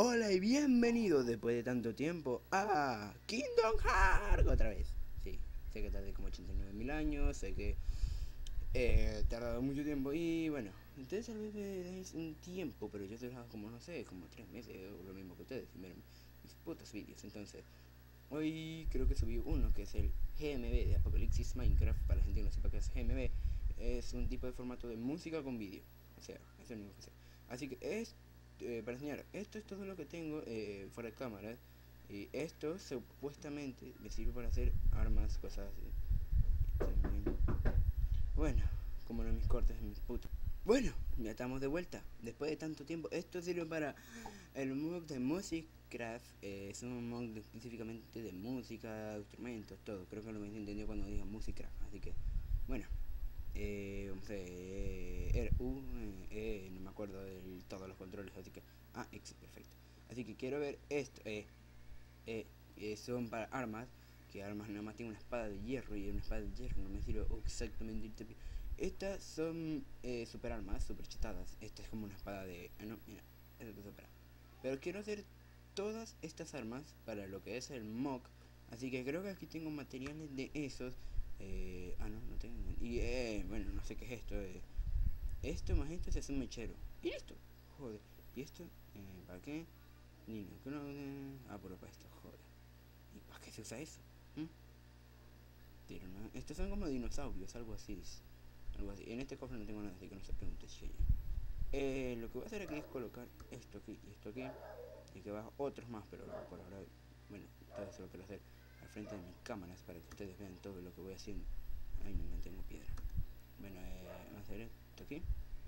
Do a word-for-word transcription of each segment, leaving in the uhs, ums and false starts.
Hola y bienvenidos después de tanto tiempo a Kingdom Hearts otra vez. Sí, sé que tardé como ochenta y nueve mil años, sé que he tardado mucho tiempo y bueno, ustedes tal vez me deis un tiempo, pero yo he dejado como no sé, como tres meses o lo mismo que ustedes, y miren mis putos vídeos. Entonces, hoy creo que subí uno que es el G M V de Apocalipsis Minecraft. Para la gente que no sepa qué es G M V, es un tipo de formato de música con vídeo. O sea, es el único que sé. Así que es eh, para enseñar, esto es todo lo que tengo eh, fuera de cámara. Y esto supuestamente me sirve para hacer armas, cosas así. También. Bueno, como no mis cortes de mis putos. Bueno, ya estamos de vuelta. Después de tanto tiempo, esto sirve para el mod de Musicraft. Eh, es un mod específicamente de música, instrumentos, todo. Creo que lo habéis entendido cuando digo Musicraft. Así que, bueno, eh, vamos a ver, R, U, eh, no me acuerdo de todos los controles. Así que, ah, X, perfecto. Así que quiero ver esto. Eh, eh, eh, son para armas. Que armas nada más tengo una espada de hierro y una espada de hierro no me sirve exactamente. Estas son eh, super armas, super chetadas. Esta es como una espada de... Ah, no, mira, esta es super. Pero quiero hacer todas estas armas para lo que es el mock. Así que creo que aquí tengo materiales de esos. Eh, ah, no, no tengo. Y eh, bueno, no sé qué es esto. Eh. Esto más esto se hace un mechero. Y listo. Joder. ¿Y esto? Eh, ¿Para qué? Ni no, que no. Ah, pero para esto, joder. ¿Y para qué se usa eso? ¿Mm? Tiro, ¿no? Estos son como dinosaurios, algo así. Algo así. En este cofre no tengo nada, así que no se pregunte si hay. Eh, lo que voy a hacer aquí es colocar esto aquí y esto aquí. Y que va otros más, pero por ahora, bueno, todo eso lo quiero hacer al frente de mis cámaras para que ustedes vean todo lo que voy haciendo. Ay, no, no tengo piedra. Bueno, eh, vamos a hacer esto aquí.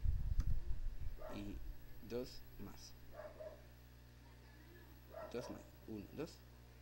Y dos más. Dos más. Uno, dos.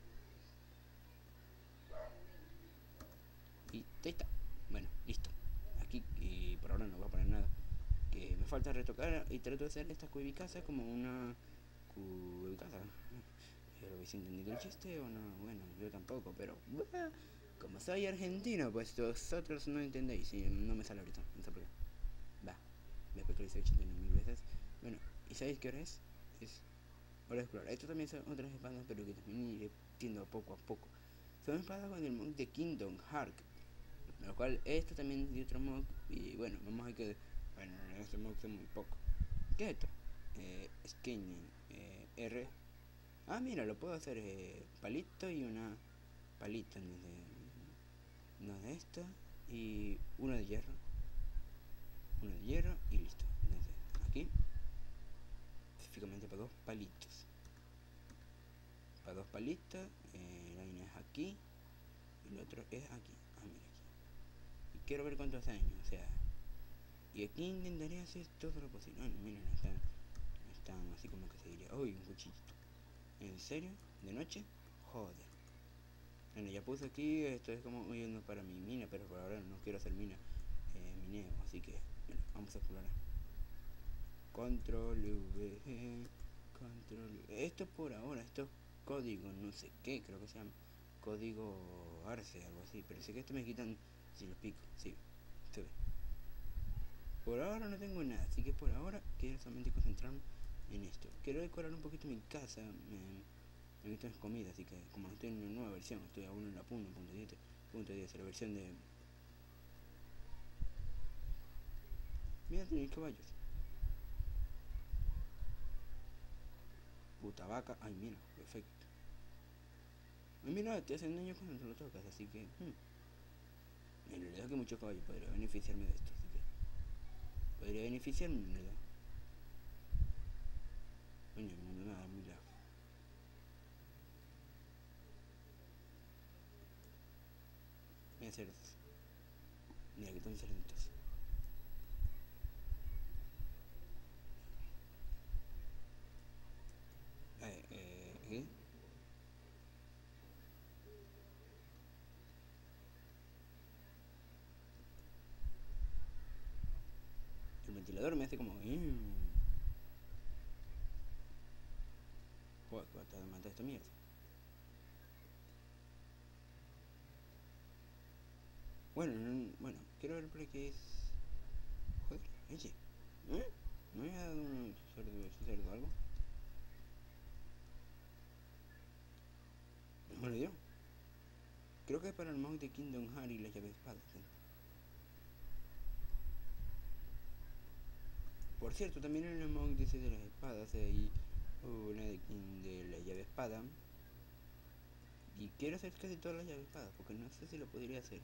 Y ahí está. Bueno, listo. Aquí, y por ahora no voy a poner nada. Que me falta retocar y trato de hacer esta cubicasa como una cubicasa. ¿Pero habéis entendido el chiste o no? Bueno, yo tampoco, pero bueno, como soy argentino, pues vosotros no entendéis. Y no me sale ahorita, no sé por qué. Va, después que lo hice ochenta y nueve mil veces. Bueno, ¿y sabéis qué hora es? Es hora de explorar. Esto también son otras espadas, pero que también iré entiendo poco a poco. Son espadas con el mod de Kingdom Hearts. Lo cual, esto también es de otro mod. Y bueno, vamos a que. Bueno, en este mod son muy poco. ¿Qué es esto? Eh, scanning. Eh, R. Ah, mira, lo puedo hacer eh, palito y una palita en vez de. Una de estas. Y una de hierro. Una de hierro y listo. Entonces, aquí. Específicamente para dos palitos. Para dos palitos. Eh, la línea es aquí. Y el otro es aquí. Ah, mira aquí. Y quiero ver cuántos años. O sea. Y aquí intentaré hacer todo lo posible. Bueno, miren, están. Están así como que se diría. Uy, un cuchillito. ¿En serio? ¿De noche? Joder. Bueno, ya puse aquí, esto es como yendo para mi mina, pero por ahora no quiero hacer mina, eh, mineo, así que, bueno, vamos a explorar. Control V, control V. Esto por ahora, esto es código, no sé qué, creo que se llama código Arce, algo así, pero sé que esto me quitan si lo pico, sí, se ve. Por ahora no tengo nada, así que por ahora quiero solamente concentrarme en esto. Quiero decorar un poquito mi casa, me, me gustan las comidas, así que como no estoy en una nueva versión, estoy aún en la punto diez, punto diez, la versión de... Mira, tenéis caballos. Puta vaca, ay mira, perfecto. Ay mira, te hacen daño cuando te lo tocas, así que... Hmm. En realidad que mucho caballo podría beneficiarme de esto, así que... Podría beneficiarme en realidad. Coño, no me va a dar muy lejos. Voy a hacer esto. Mira, que están cerditos. Eh, eh, ¿qué? El ventilador me hace como... Mmm. Joder, que va a tardar en matar esta mierda. Bueno, no, bueno, quiero ver por qué es... Joder, oye. ¿Eh? ¿No me ha dado un cerdo, cerdo algo? que es para el mod de Kingdom Hearts y la llave espada. Por cierto, también en el mod dice de las espadas hay una de, de la llave espada. Y quiero hacer casi todas las llaves espadas, porque no sé si lo podría hacer.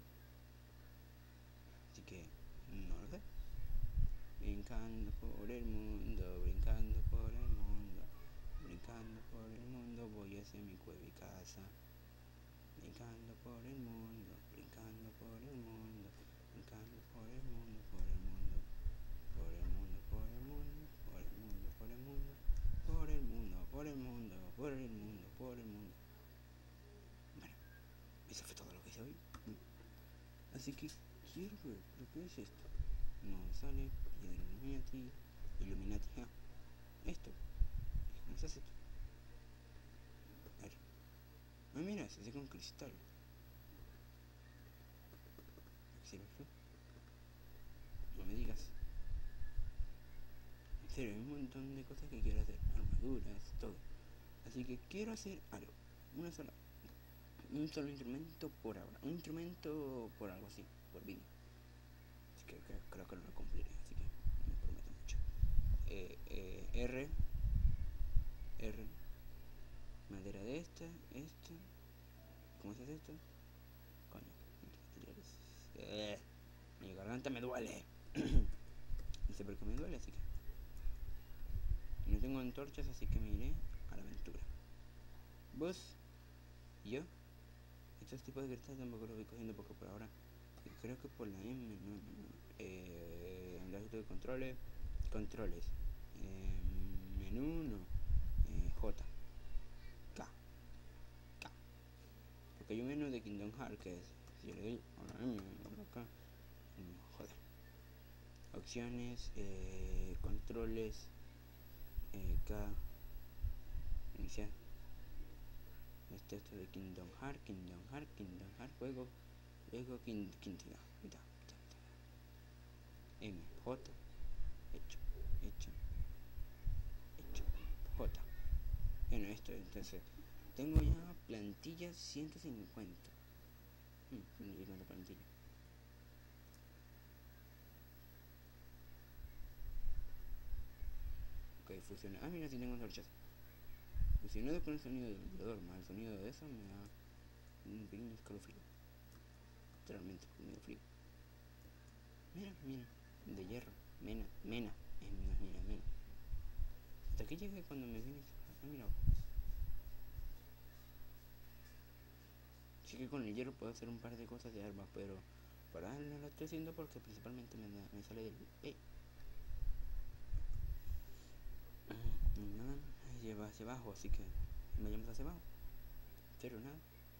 Así que no lo sé. Brincando por el mundo, brincando por el mundo, brincando por el mundo, voy hacia mi cueva y casa. Brincando por el mundo, brincando por el mundo, brincando por el mundo, por el mundo, por el mundo, por el mundo, por el mundo, por el mundo, por el mundo, por el mundo, por el mundo, por el mundo. Bueno, eso fue todo lo que hice hoy. Así que quiero ver, ¿pero qué es esto? No sale, piedra Illuminati, Illuminati, ja. Esto, ¿cómo se hace esto? A ver. Ah, mira, se hace con cristal. ¿Qué sirve esto? No me digas. En serio, hay un montón de cosas que quiero hacer. Armaduras, todo. Así que quiero hacer algo. Una sola. Un solo instrumento por ahora. Un instrumento por algo así. Por vídeo. Así que creo, creo que no lo cumpliré. Así que no me prometo mucho. Eh, eh, R. R. Madera de esta. Esta. ¿Cómo se hace esto? Coño. Materiales. Eh, mi garganta me duele. No sé por qué me duele, así que. Y no tengo antorchas, así que me iré a la aventura. Vos y yo. Estos tipos de cristal tampoco los voy cogiendo porque por ahora. Creo que por la M, no, no, no. Eh, en el de controles. Controles. Eh, menú, no. Eh, J. K. K. Porque hay un menú de Kingdom Hearts que es. Si yo le doy a la M, a la K. No, joder. Opciones. Eh, controles. Eh, K. Iniciar. Este esto de Kingdom Hearts, Kingdom Hearts, Kingdom Hearts, juego, luego King, Kingdom, mira, M, J, hecho, hecho, hecho, J. Bueno, esto, entonces, tengo ya plantillas ciento cincuenta. Hmm, ciento cincuenta plantillas. Ok, funciona. Ah, mira, si tengo antorchas. Fusionado con el sonido del ventilador, más el sonido de eso me da un pequeño escalofrío. Literalmente, medio frío. Mira, mira, de hierro, mena, mena, es mira, mira, mena. Hasta aquí llegué cuando me vine. Ah, mira. Sí que con el hierro puedo hacer un par de cosas de armas, pero para ahora no lo estoy haciendo porque principalmente me, da, me sale del E. Y nada, ahí lleva hacia abajo, así que vayamos hacia abajo. Cero, nada.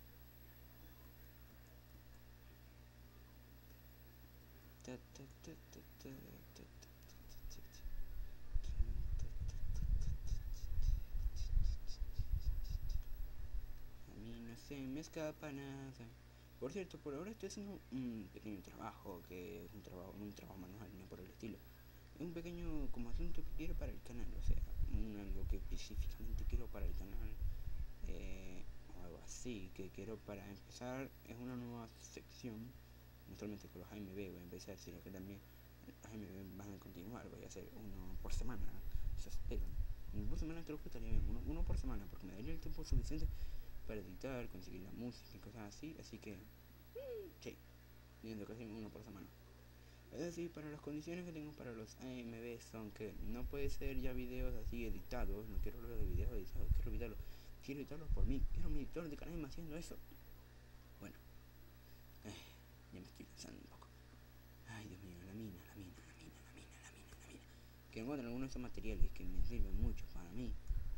A mí no se me escapa nada. Por cierto, por ahora estoy haciendo un pequeño trabajo, que es un trabajo, un trabajo manual, no por el estilo. Es un pequeño como asunto que quiero para el canal, o sea, un, algo que específicamente quiero para el canal, eh, o algo así, que quiero para empezar, es una nueva sección, no solamente con los A M B voy a empezar, sino que también los A M B van a continuar, voy a hacer uno por semana, eso espero. Uno por semana creo que estaría bien, uno, uno por semana, porque me daría el tiempo suficiente para editar, conseguir la música y cosas así, así que, sí, viendo casi uno por semana. Es decir, para las condiciones que tengo para los A M B son que no puede ser ya videos así editados, no quiero hablar de videos editados, quiero evitarlo, quiero evitarlos por mí, quiero mi editor de canal haciendo eso. Bueno, eh, ya me estoy cansando un poco. Ay, Dios mío, la mina, la mina, la mina, la mina, la mina, la mina. Que encuentro algunos de esos materiales que me sirven mucho para mí.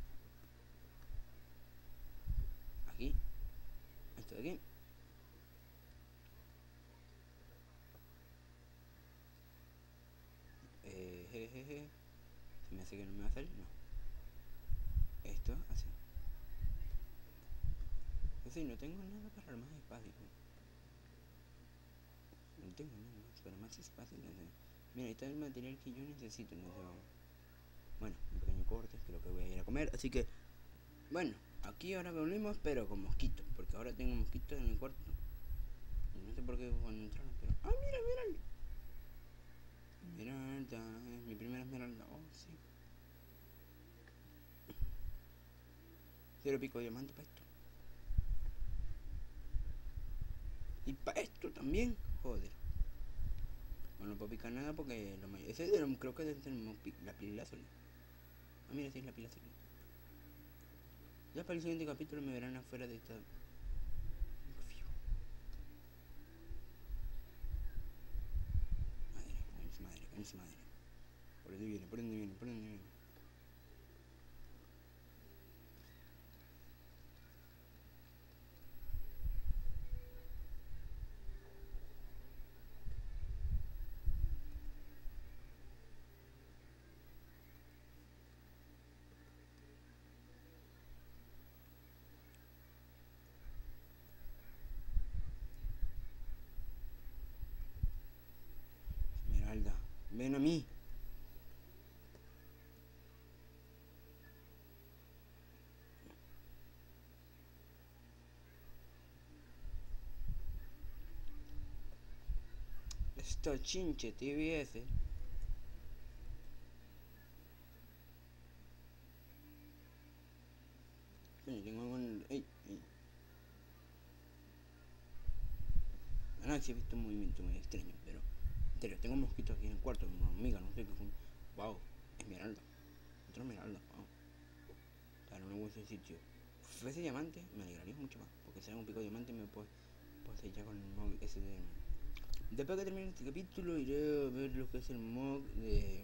Aquí, esto de aquí. Eh, jejeje. Se me hace que no me va a salir, no. Esto, así. Es decir, no tengo nada para armar espacio. No tengo nada más para más espacio. Entonces, mira, ahí está el material que yo necesito. Entonces, vamos. Bueno, un pequeño corte, creo que voy a ir a comer. Así que, bueno, Aquí ahora volvimos, pero con mosquitos, porque ahora tengo mosquitos en mi cuarto. No sé por qué cuando entraron, pero... ¡Ah, mira, mira! Esmeralda, es mi primera esmeralda. Oh, sí. Cero pico de diamante para esto. Y para esto también. Joder. Bueno, no puedo picar nada porque lo mayor... Ese es de lo, creo que es de la pila azul. Ah, mira, sí es la pila azul. Ya para el siguiente capítulo me verán afuera de esta... Madre, con su madre, con su madre. ¿Por dónde viene? ¿Por dónde viene? ¿Por dónde viene? Esmeralda, ven a mí. Esto chinche T V S. Coño, tengo algo en... ¡Ey! ¡Ey! Ah, sí he visto un movimiento muy extraño, pero... En serio, tengo mosquitos aquí en el cuarto, mi amiga, no sé qué son. Wow, esmeralda. Otra esmeralda, wow. Claro, un buen sitio. Si fuese diamante, me alegraría mucho más. Porque si era un pico de diamante me puedo, puedo hacer ya con el mod ese de... Después que termine este capítulo iré a ver lo que es el mod de...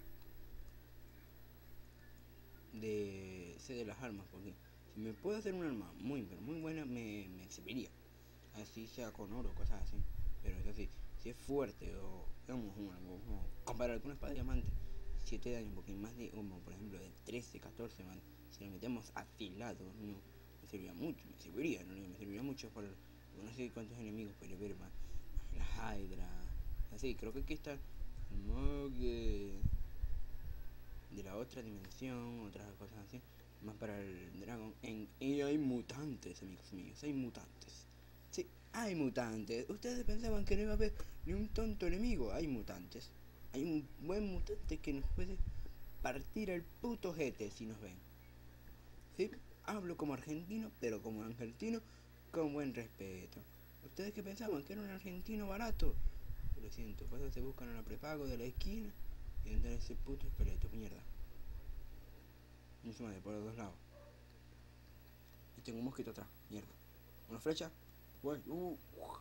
De ese de las armas, porque si me puedo hacer un arma muy, pero muy buena, me, me serviría. Así sea con oro, cosas así. Pero eso sí, si es fuerte o digamos, como comparar con una espada de diamante, siete de daño, porque más de, como por ejemplo, de trece, catorce, man, si lo metemos afilado, no, me serviría mucho, me serviría, no me serviría mucho para no sé cuántos enemigos podría ver, man. Las Hydra, así, creo que aquí está el mod de, de la otra dimensión, otras cosas así, más para el dragón. En, y hay mutantes, amigos míos, hay mutantes. Sí, hay mutantes. Ustedes pensaban que no iba a haber ni un tonto enemigo. Hay mutantes. Hay un buen mutante que nos puede partir el puto jete si nos ven. Sí, hablo como argentino, pero como argentino con buen respeto. Ustedes que pensaban que era un argentino barato. Lo siento, pues se buscan a la prepago de la esquina y entrar ese puto esqueleto, mierda. Encima de por los dos lados. Y tengo un mosquito atrás, mierda. Una flecha. Uy, uh, uh.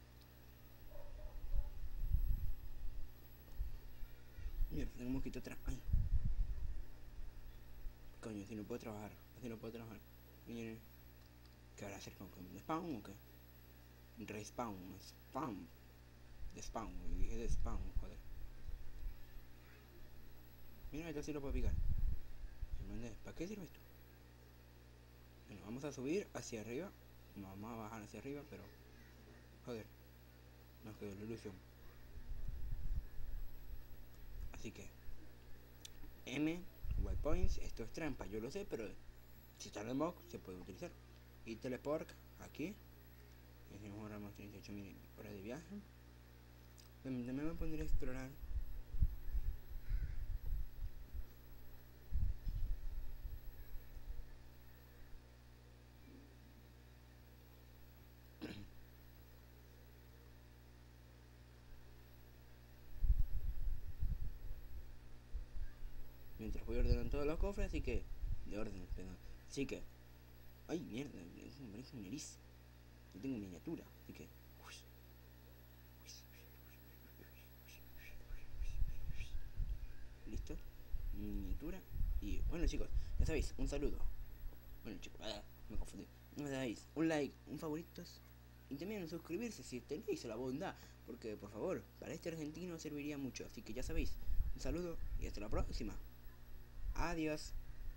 Mierda, tengo un mosquito atrás. Ay. Coño, si no puedo trabajar. Así no puedo trabajar. Miren. ¿Qué habrá hacer con spawn o qué? Respawn, spam. De spawn, dije de spawn, joder. Mira, esto sí lo puedo picar. ¿Para qué sirve esto? Bueno, vamos a subir hacia arriba. Vamos a bajar hacia arriba, pero... Joder. Nos quedó la ilusión. Así que... M, waypoints, esto es trampa, yo lo sé, pero... Si está en el mod, se puede utilizar. Y teleport, aquí. Tenemos ahora más treinta y ocho mil horas de viaje. También me voy a poner a explorar. Mientras voy ordenando todos los cofres, así que... De orden, perdón. Así que... Ay, mierda, me parece un nariz. Yo tengo miniatura, así que... Listo. Miniatura. Y bueno, chicos, ya sabéis, un saludo. Bueno, chicos, ah, me confundí. Ya sabéis, un like, un favoritos. Y también suscribirse si tenéis la bondad. Porque, por favor, para este argentino serviría mucho. Así que ya sabéis, un saludo y hasta la próxima. Adiós.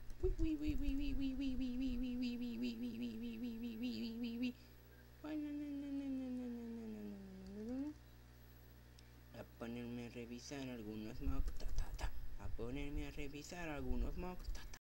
A ponerme a revisar algunos mocks, ta, ta, ta. A ponerme a revisar algunos mocks, ta, ta.